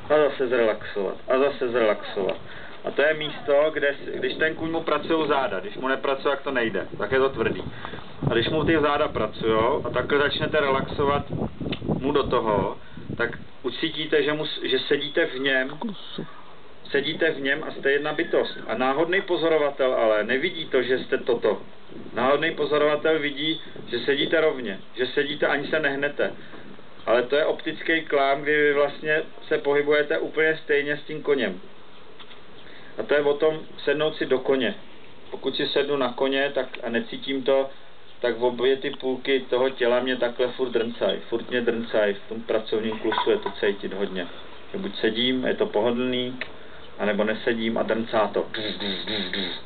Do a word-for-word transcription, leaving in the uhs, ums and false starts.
A zase zrelaxovat. A zase zrelaxovat. A to je místo, kde, když ten kůň mu pracují záda, když mu nepracuje, jak to nejde, tak je to tvrdý. A když mu ty záda pracují a takhle začnete relaxovat mu do toho, tak ucítíte, že, mu, že sedíte v něm, sedíte v něm a jste jedna bytost. A náhodný pozorovatel ale nevidí to, že jste toto. Náhodný pozorovatel vidí, že sedíte rovně, že sedíte ani se nehnete. Ale to je optický klám, kdy vy vlastně se pohybujete úplně stejně s tím koněm. A to je o tom sednout si do koně. Pokud si sednu na koně tak a necítím to, tak v obě ty půlky toho těla mě takhle furt drncaj. Furt mě drncaj. V tom pracovním klusu je to cítit hodně. Že buď sedím, je to pohodlný, anebo nesedím a drncá to.